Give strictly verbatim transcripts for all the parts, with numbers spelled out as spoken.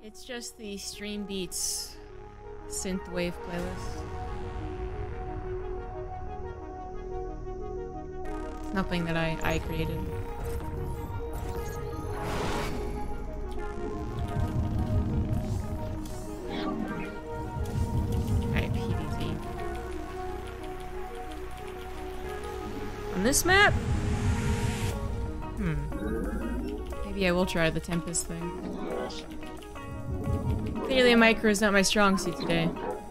It's just the Stream Beats synthwave playlist. It's nothing that I, I created. Alright, P D T. On this map? Hmm. Maybe I will try the Tempest thing. Clearly a micro is not my strong suit today.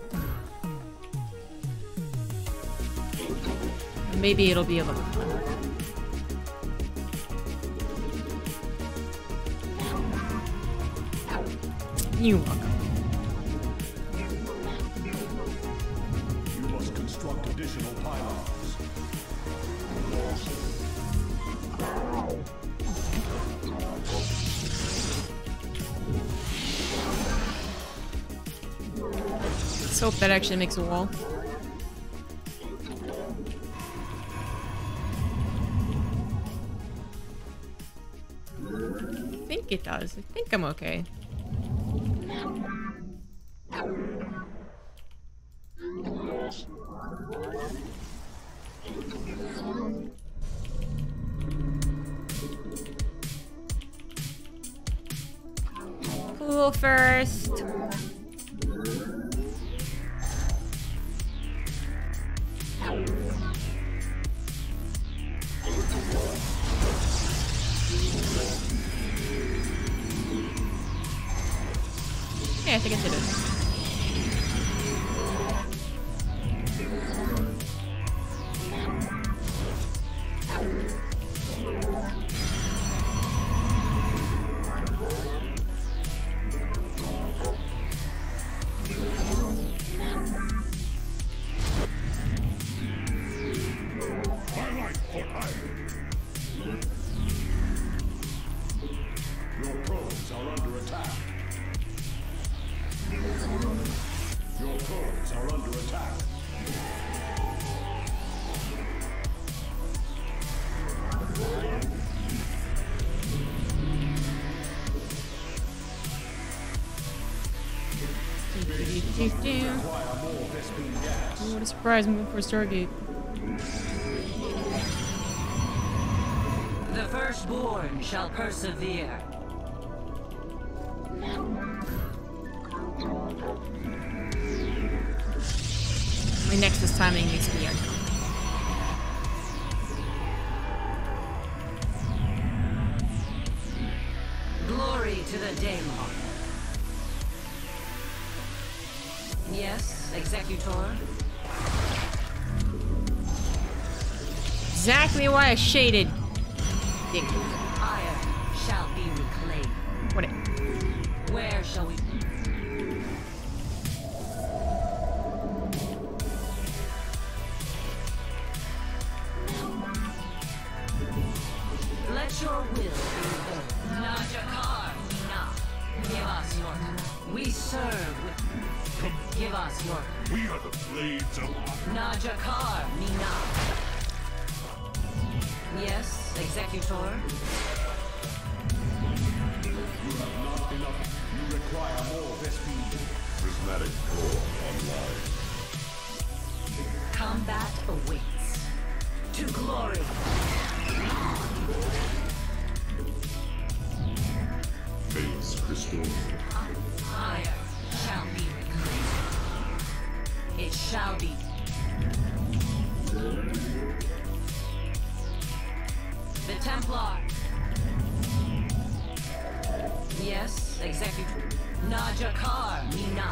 Maybe it'll be a little fun. You're welcome. You must construct additional pylons. Let's hope that actually makes a wall. I think it does. I think I'm okay. Pool first. Yeah, I think I did it. Your probes are under attack. Your probes are under attack. Oh, what a surprise, I'm going for a Stargate. The firstborn shall persevere. My Nexus timing makes me uncomfortable. Glory to the Daemon. Yes, Executor. Exactly why I shaded. Dick. Fire shall be reclaimed. What it? Where shall we? Let your will be done. Najakar, enough. Give us your. We serve with. Give us your. We are the blades of Najakar, Mina. Yes, Executor. You have not enough. You require more Vespene. Prismatic core online. Combat awaits. To glory. Base crystal. Fire shall be reclaimed. It shall be. The Templar. Yes, Executor. Najakar, Mina.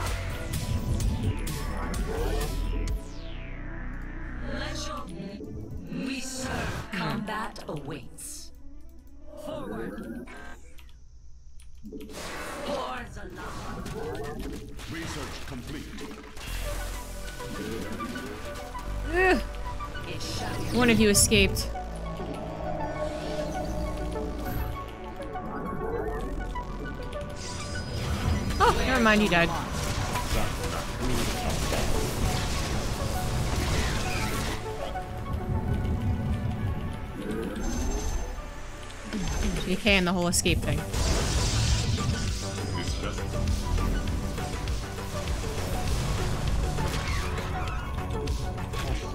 Let your. We serve. Combat awaits. Forward. Hordes alive. Research complete. Ugh. It shall be. One of you escaped. Oh, never mind, you died. G K and the whole escape thing. This vessel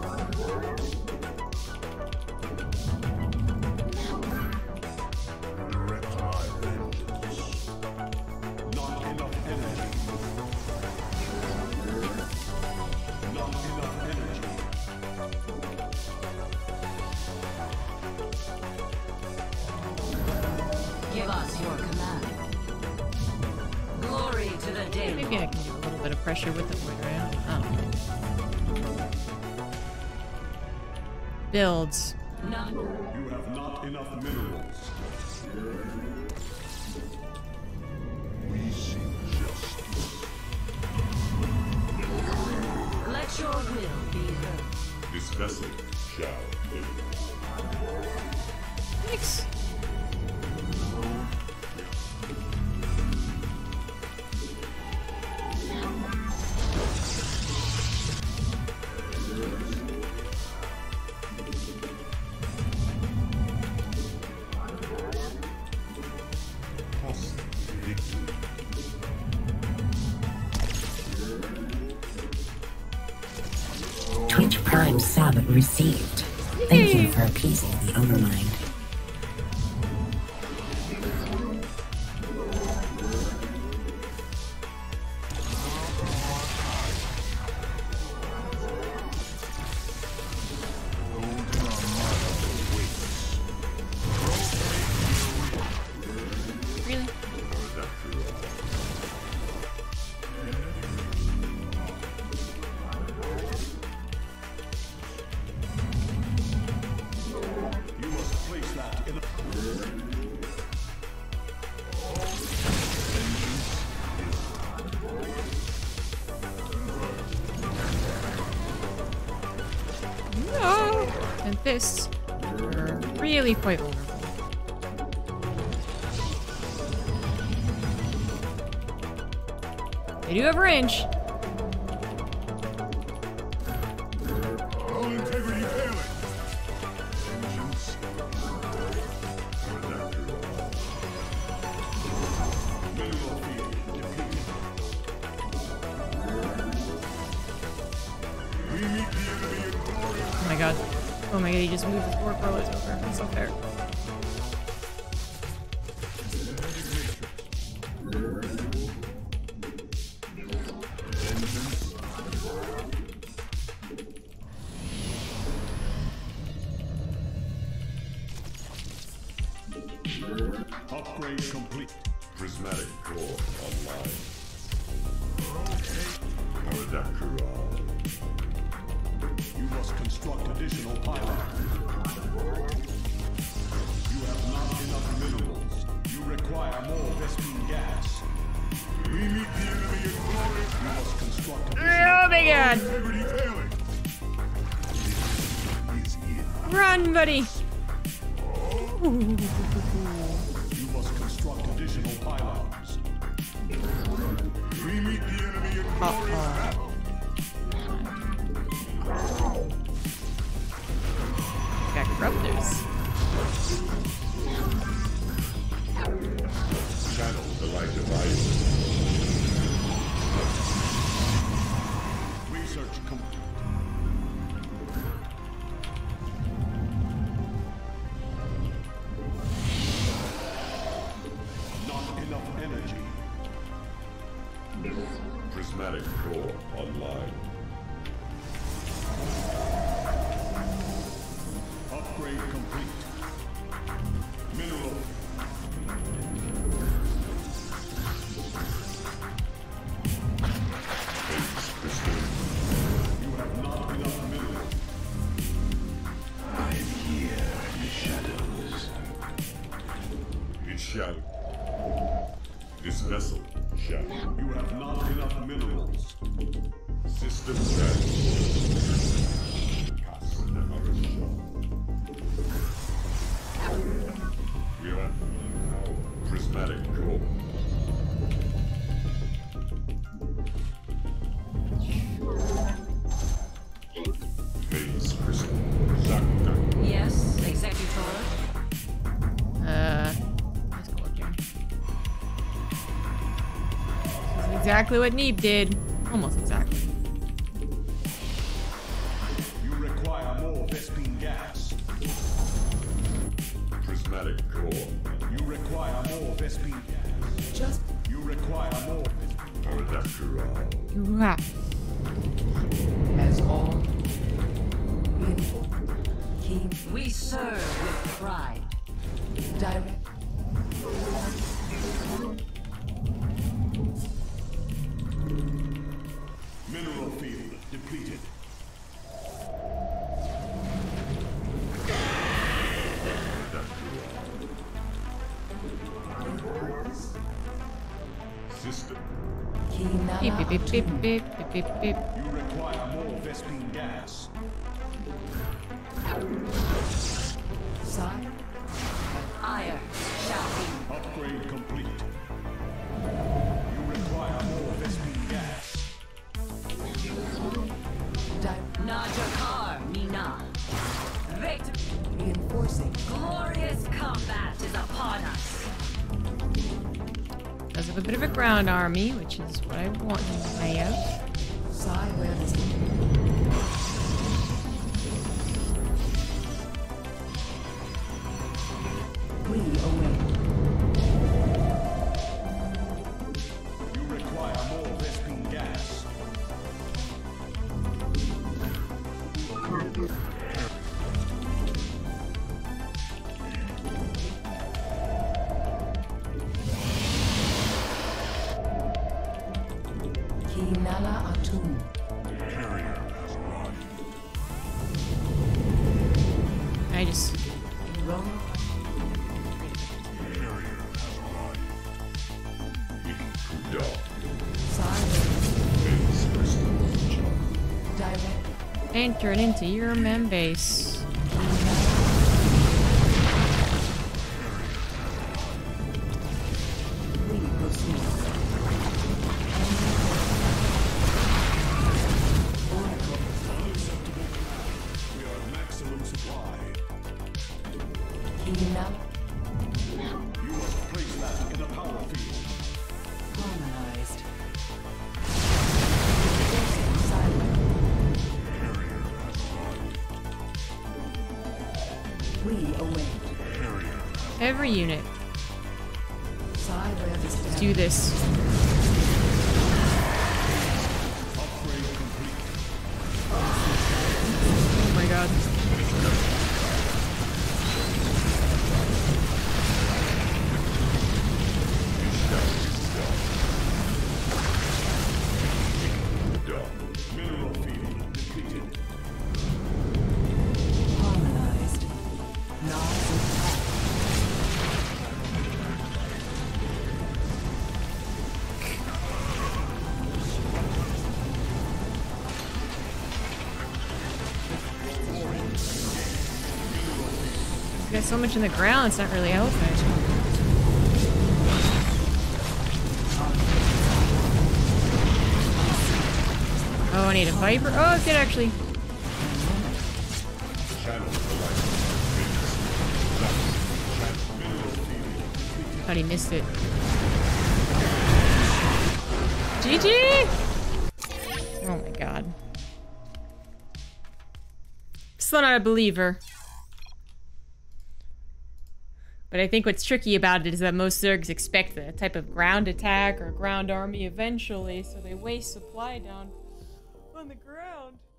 Direct my vengeance. Not enough energy. Not enough energy. Give us your command. Glory to the day. Maybe I can do a little bit of pressure with the void ray. Oh. Builds. None. You have not enough minerals. We seek justice. Let your will be heard. This vessel shall live. Thanks. Twitch Prime sub received. Thank you for appeasing the overmind. Really? You must place that in a... No! And fists are really quite vulnerable. They do have range. All integrity failing. Vengeance. Mineral field depleted. We meet the enemy in glory. Oh my god. Oh my god, he just moved his war correlates over. That's so fair. Upgrade complete. Prismatic core online. Aerodactyl. You must construct additional pylons. You have not enough minerals. You require more Vespine gas. We meet the enemy in glory. You must construct additional Oh my god. integrity failing. Is in. Run, buddy! You must construct additional pylons. We meet the enemy in glorious battle. Got corruptors. Channel the light device. Research complete. Not enough energy. Prismatic core online. Upgrade complete. Mineral. Base pristine. You have not enough mineral. I'm here in the shadows. It shall. This vessel shall. You have not enough minerals. System ready. Cast another shot. We have prismatic core. Phase crystal. Zakta. Yes, Executor. Uh, let's go up here. This is exactly what Neeb did. Almost exactly. You require You require more Vespine gas. Just you require more Vespine gas. After all. Ooh-ha. As all beautiful king, we serve with pride. Direct. Mineral field depleted. System. Beep, beep, beep, beep, beep, beep, beep, beep. You require more Vespine gas. Sire, ire shall be. Upgrade complete. You require more Vespine gas. Najakar Mina. Victory. Reinforcing. Glorious combat is upon us. Does have a bit of a ground army, which is what I want him to have. Sire, where is he? We await. You require more Vespine gas. Kinala Atum. Carrier has arrived. I just Rome. Carrier has arrived. Dog. Sire, Base crystal. direct. enter it into your mem base. We proceed. We are at maximum supply. Kinala. You must place that in a power field. Harmonized. Silent. Carrier has arrived. We await. Carrier. Every unit. Sire, where is Let's he? do this. Upgrade complete. Oh my god. Mineral field depleted. Harmonized. Nods attack. Got so much in the ground, it's not really helping. Oh, I need a viper. Oh, I could actually. Thought he missed it. G G! Oh my god. Still not a believer. But I think what's tricky about it is that most Zergs expect a type of ground attack or ground army eventually, so they waste supply down on the ground.